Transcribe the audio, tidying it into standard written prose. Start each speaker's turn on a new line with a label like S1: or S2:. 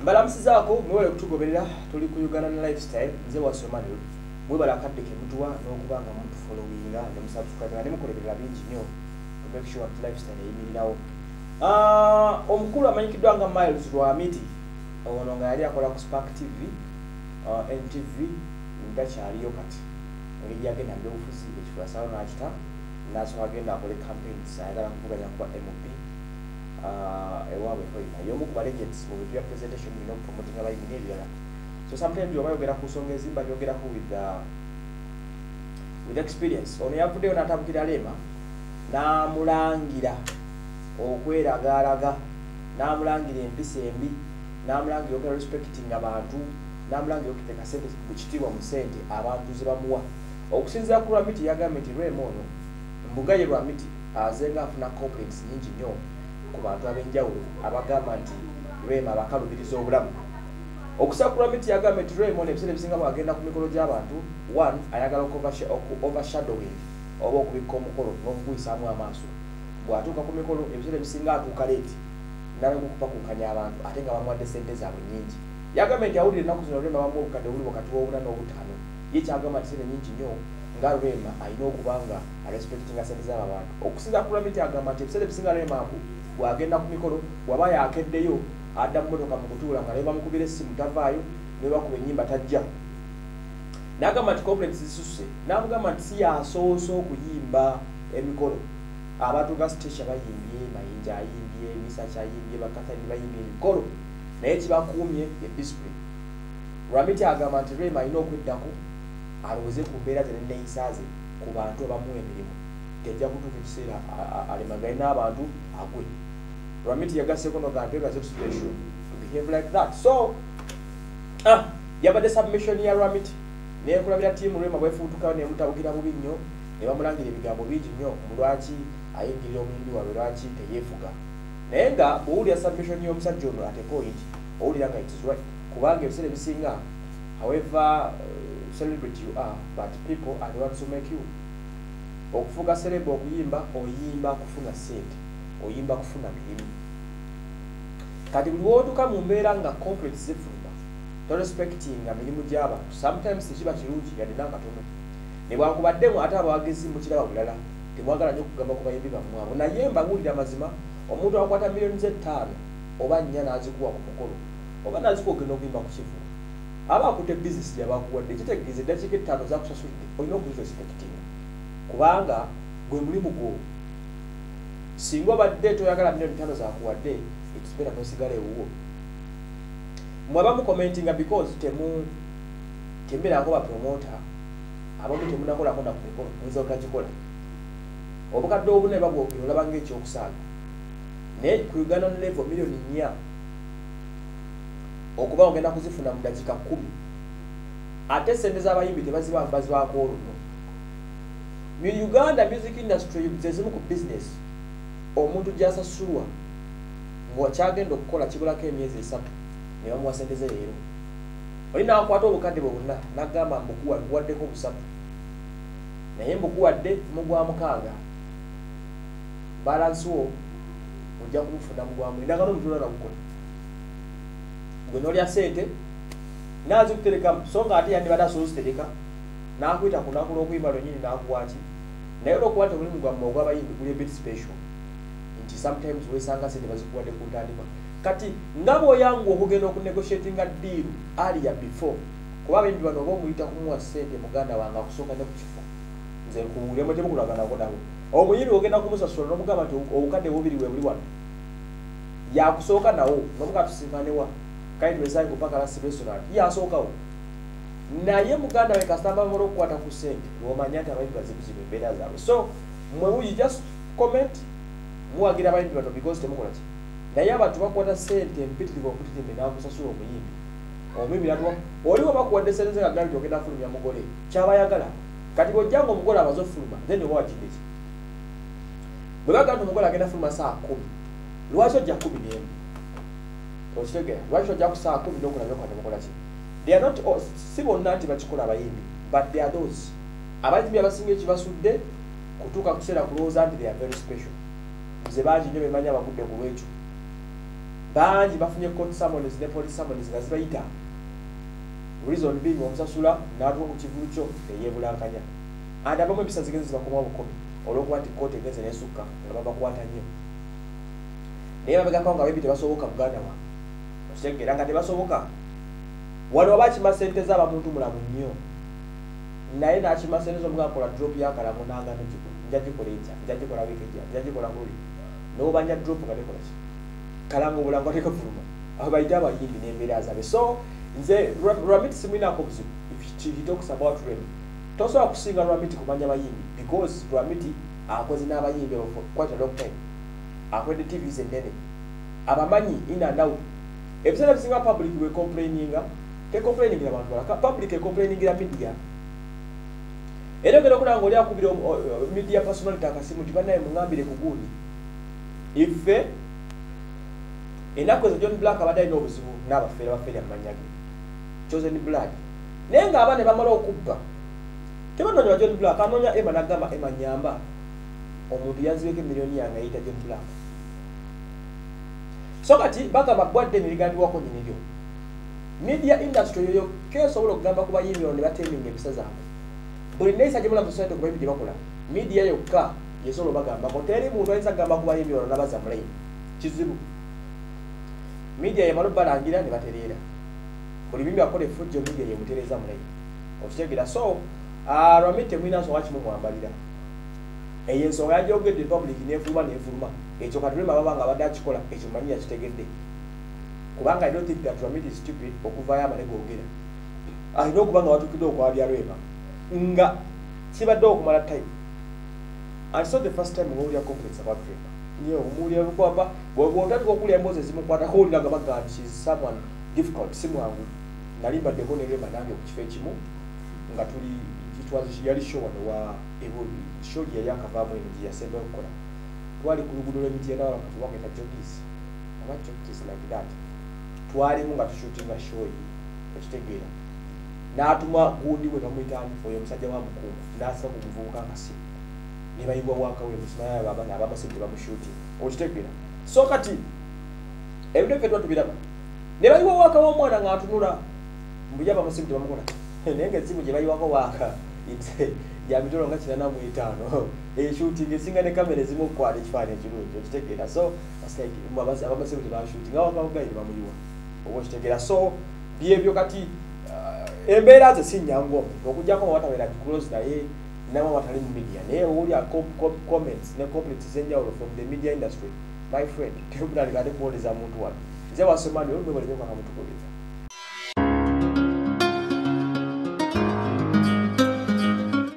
S1: Mbalamusizaako mwewale kutugoberera tuli ku Uganda Lifestyle nze wasomani mwebala kadde ke mutuwa n'okubanga muntu followinga ne musubscribe ne mukolerera bingi nnyo to make sure that lifestyle eyimirirawo. Omukulu amanyikiddwa nga Miles Lwamiti ono nga yali akola ku Spark TV, NTV ndakyaliyo kati ngeri yagenda mbyobufuzi ekifula sawa n'akita n'asooka agenda akole campaigns ayagala kuvuganya kuba MOP ewaabwe hoina y'omu ku legends mu bintu bya presentation bino promoting abayimbi n'ebirala. So sometimes oba yogera ku nsonga ezimba byogeraku with experience. Ono yavuddeyo n'atabukira Lema n'amulangira okweragaalaga, n'amulangira empisa embi, n'amulangira okera respecting abantu, n'amulangira okiteeka ssente ku kitiibwa mu ssente abantu ze bamuwa. Okusinziira ku Lwamiti yagambye nti Lwema ono mbuga ye Lwamiti azenga afuna complaints nyingi nnyo ku bantu ab'enjawulo abagamba nti Lwema abakalubiriza obulamu. Okusa ku Lwamiti yagambye nti Lwema ono ebiseera ebisinga bw'agenda ku mikolo gy'abantu, one ayagala overshadowing oba okubikka omukolo n'okuguyisaamu amaaso. Bw'atuuka ku mikolo ebiseera ebisinga atuuka leeti n'akupakunkanya abantu ate nga bamuwadde ssente zaabwe nnyingi. Yagambye nti awulira ennaku zino Lwema bamuwa obukadde buli wakati w'obuna n'obutaano. Ye kyagamba nti ssente nnyingi nnyo nga Lwema alina okuba nga arespectinga ssente z'abo abantu. Okusinza ku Lwamiti agamba nti ebiseera ebisinga Lwema bw'agenda ku mikolo waba yaakeddeyo adda mu mmotoka mu kutuula nga ne bamukubira essimu tavaayo ne bakuba ennyimba tajja. N'agamba nti complex zisusse, n'amugamba nti si yasoose okuyimba emikolo. Abantu ga Stasha bayimbye, Mayinja ayimbye, Misacha ayimbye, Bakathani bayimbye emikolo naye kibakuumye ye discipline. Lwamiti agamba nti Lwema alina okweddako alowooze ku mbeera ze n'enneeyisa ze ku bantu abamuwa emirimu. Tejja kutuuka ekiseera alemagaye n'abantu agwe. Lwamiti yagasseeko nogantegaze situation to behave like that. So yabadde submission ya Lwamiti nekulabira tiimu Lwema bwefuutukayo nemutabukira bubi nnyo ne bamulangira ebigambo bingi nnyo mu lwaki ayingirira omulundi waabwe lwaki teyeefuga. Naye nga bw'owulira submission y'omusajja ono at a point owulira nga it is right kubanga ebiseera ebisinga however celebrity you are but people are the ones who make you. Okufuga celeb okuyimba oyimba kufuna ssente, oyimba kufuna mirimu. Kati buli lw'otuuka mu mbeera nga complex zifuluma torespectinga mirimu gy'abantu sometimes tekiba kirungi yadde n'akatono. Ne bwakubaddemu ate abawagezi mukiraba bulala temwagala nnyo okugamba ku bayimbi bammwe abo. Naye mbabuulira amazima omuntu akwata miliyoni ze 5 oba 4 n'azikuwa ku mukolo oba n'azikuwa ogenda okuyimba ku kivuga aba akutte bizinesi gyabakuwadde kitegeeza eddakiika 5 zakusasulidde olina okuzirespectinga kubanga gwe mulimu gwo. Singa obadde toyagala miliyoni 5 zakuwadde it's better nosigala ewuwo. Mwaba mukomentinga because tembeerako bapromota abamu temunakolako na ku mikolo muyinza obutagikola. Obukadde obune babwogera olaba ng'ekyokusaaga naye ku Uganda level miliyoni 4 okuba ogenda kuzifuna mu dakiika 10 ate ssente z'abayimbi tebazibambazibwako oluno. Mu Uganda music industry zezimu ku business omuntu gy'asasulwa ng'akyagenda okukola kibulako emyezi 3 ne bamuwa ssente ze leero. Oli n'akwata obukadde bwe bwonna n'agamba mbukuwaddeko 3 naye mbukuwadde mugwa 6 balansi wo ojja kumufuna mugwamu endagano omutula nabukola gwe n'olya ssente n'azikuterekamu so nga ate yandibadde asobola zitereka n'akwita ku lunaku lw'okuyimba lwennyini n'akuwaki. Naye olw'okuba temulimu gwammwe ogw'abayimbi guli ebit special nti sometimes weesanga ssente bazikuwadde ku ntandikwa. Kati nga bw'oyangu okugenda okunegotiatinga deal aliya before kuba abayimbi bano oba omuyita kumuwa ssente muganda wange akusooka ne ku kifo nze nkubuulemu temukulaganako nabo. Omuyimbi ogenda kumusasula n'omugamba nti obukadde bubiri we buli wano yakusooka nawo n'omugaa tusiŋŋanewa kandi wesange kupaka lasi restaurant yasookawo naye muganda we kasitamba bamala okukwata ku ssente lw'omanya nti abayimbi bazikuzibu embeera zaabwe. So mwe just comment muwagira abayimbi bano because temukola ki naye abantu bakwata ssente empitirivu okutirimbe n'akusasula omuyimbi omuyimbi natwa oliwo bakuwadde ssente ze nga nti ogenda fulumya mugole kyabayagala. Kati bw'ojjanga omugole amaze ofuluma then oba wakideki bwe baga nti omugole agenda fuluma saa 10 lwaki ojja 11 okitegeera lwaki ojja ku saa 10 n'okulabira kwate mukola ki. They are not si bonna nti bakikola abayimbi but they are those abayimbi abasinga ekibasudde kutuuka kuseera kulowooza nti they are very special. Nze bangi nnyo bemanya abagudde ku lwekyo bangi bafunye court summons ne police summons nga zibayita reason being omusasula n'atuuka ku kivulu kyo eyeebulankanya andi abamu empisa zigenze zibakomawo bukomi olw'okuba nti kooti egenze n'esukka nga babakwata nnyo naye babegako nga bebi tebasoboka muganda wa okitegera nga tebasoboka wano oba akima sente z'abamuntu mulamu nnyo naye n'akima sente z'omugakola drop yakalamu nangano njagikola etya njagikola wiiki ejja njagikola nguli n'obanja drop nga tekola ki kalanga obulango tekafuluma abo bayite abayimbi n'embeera zabe so nze Lwamiti simwinako buzibu if he talks about Remy tosobola kusinga Lwamiti kumanya bayimbi because Lwamiti akoze n'abayimbi for quite a long time akwedde TVs ennene abamanyi in and out ebiseera bisinga public we complaininga complainingira abantu balaka public complainingira media era ngero kuna ngoli akubira media personality akasimu tibanaye mungambire kugundi ife enakoze John Black abadde alina obuzibu n'abafeera amanyage chosen blood naye nga abane bamala okubba tebanonya John Black anonya Emma nagamba Emma nyamba omuntu yanziweke miliyoni yange ayita John Black so kati bagamba bwadde nirigandiwako nyiniryo media industry yoyo kesobola okugamba kuba yimiro ne bateminga empisa zaabwe buli neyisa gye mulamu society kuba gye bakola media yokka yesobola bagamba ko teri muntu ayinza kugamba kuba yimiro nabaza mulayi kizibu media yamala balangira ne batereera buli bimbi akola efujjo media yemutereeza mulayi okitegera so Lwamiti mwina nsonga kimu mwambalira eyo ensonga yajogedde public nefuluma ekyo katulema baba nga badde akikola ekyo manyi yakitegedde kubanga I don't think that Lwamiti is stupid okuvaayo amale googera alina okuba nga watuukidde okwabya Lwema nga kibadde okumala time and so the first time ng'owulira complaints about Lwema niyo omuwulira bukwapa bw'otandika okulya emboozi ezimukwatako owulira nga baga nti she's someone difficult si mwangu nali mbaddeko ne Lwema nange ku kifo ekimu nga tuli yali show wano wa ebubi show yali akavaamu emiti yasembe okukola twali ku luguudo lw'emiti endala nga tubagenda jogis aba jogis like that twalimu nga tushutinga show yi ekitegeera n'atuma gundi we bamuyitaani oyo omusajja wa mukungu n'asika ku muvubuka nga si ne bayibwa waka we musimaya abamasente bamushuti okitegeera so kati ebintu ffe tubiraba ne bayibwa waka w'omwana ng'atunula mbuli abamasente bamukola naye ng'essimu gye bayiwako waka ya mitolo nga 45 shooting esinga ne kamera ezimu okukwata ekifaananyi ekirungi okitegeera so abamasimu tebashooting awo bagayi bamuyiwa oba okitegeera so byebyo kati embeera ze si nnyangu omuntu okujjako nga watabeera close naye nawe watali mu media naye owulya comments ne complaints ez'enjawulo from the media industry my friend tebunalibadde kuwoleza muntu wano nze wasomani olumwe bwalemekwanga mutukoleza